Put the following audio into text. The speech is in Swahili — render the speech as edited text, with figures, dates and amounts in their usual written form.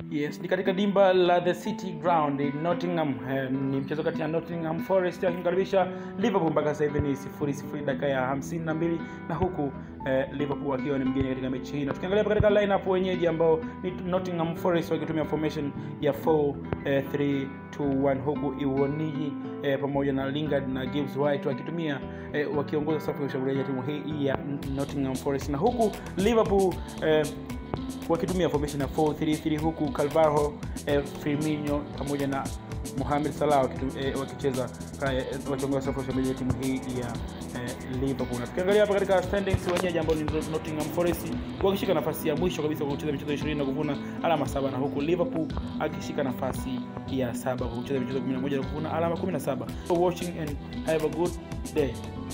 Yes, ni katika dimba la The City Ground in Nottingham. Ni mchezo kati ya Nottingham Forest akimkaribisha Liverpool. Mpaka sasa hivi ni 0-0 dakika ya 52 na huku Liverpool akiwa ni mgeni katika mechi hii. Na tukiangalia katika lineup wenyeji ambao ni Nottingham Forest wakitumia formation ya 4-3-2-1 huku Iwoniji pamoja na Lingard na Gibbs White wakitumia wakiongoza safu ya ushambuliaji timu hii ya Nottingham Forest, na huku Liverpool wakitumia formation ya 4-3-3 huku Carvalho, Firmino pamoja na Mohamed Salah wakicheza wakiongoza safu ya ushambuliaji timu hii ya Liverpool. Na tukiangalia hapa katika standings wenyeji ambao ni Nottingham Forest wakishika nafasi ya mwisho kabisa kwa kucheza michezo 20 na kuvuna alama 7, na huku Liverpool akishika nafasi ya 7 kwa kucheza michezo 11 na kuvuna alama 17. So watching and have a good day.